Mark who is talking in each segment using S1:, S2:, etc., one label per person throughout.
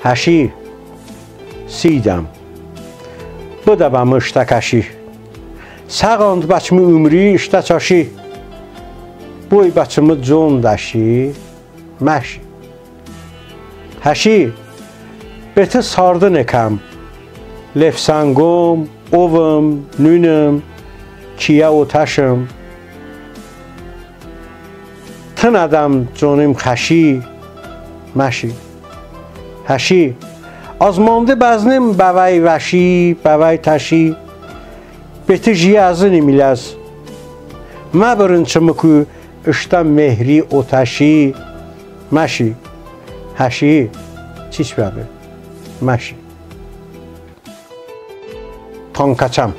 S1: هشی سیدم بدبم اشتکشی ساغاند بچمی عمری اشته چاشی بوی بچمی جون داشی مشی هشی بته سارده نکم لفسنگم اوم نونم چیه و تشم تن ادم جونم خشی مشی هشی آزمانده بزنم بوی وشی بوی تشی بته جیه ازنی میلز ما برن چمکو اشتا مهری اوتشی مشی هشی چیش بابه مشی تانکچم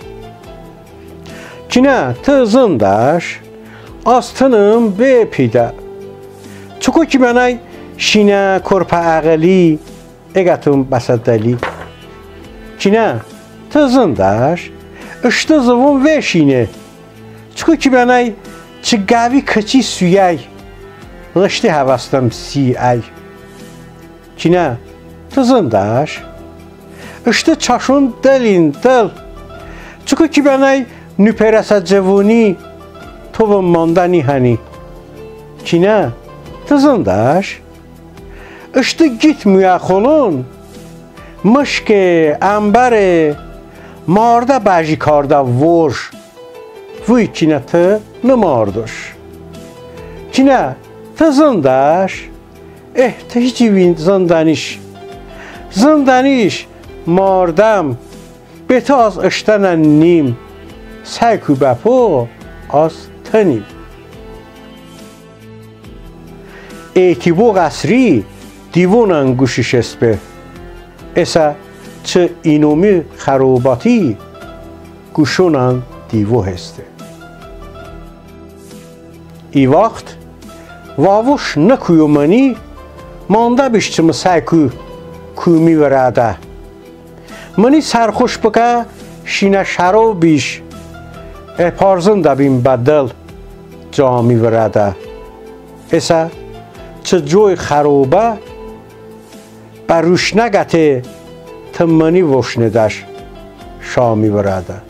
S1: چینه تزندش آستنم به پیده چکو کی منای شینه کرپا عقلی اگتم بسدلی چینه تزندش اشته زوم و شینه چکو کی منای چه گاوی کچی سویای رشته هواستم سی ای چینه تزندش اشته چاشون دلین دل چکو کی منای نپرسد جوونی تو و ماندنی هنی چینه تزندش اشته گیت میاخولون مشک انبر مارده باجی کارده ورش وی چینه ته نماردش چینه تزندش ته هیچی وین زندانیش ماردم به تا از اشتن نیم سایکو بپو از تنیم ایتیبو قصری دیوونن گوشش اسپه اسا چه اینومی خروباتی گوشونن دیوو هسته ای وقت واوش نکویو منی مانده بیشتم سایکو کومی وراده منی سرخوش بکه شینه شرو بیش اپارزن دبیم بدل جامی وراده اسا چه جوی خروبه بروش نگته تمنی وشندش شامی وراده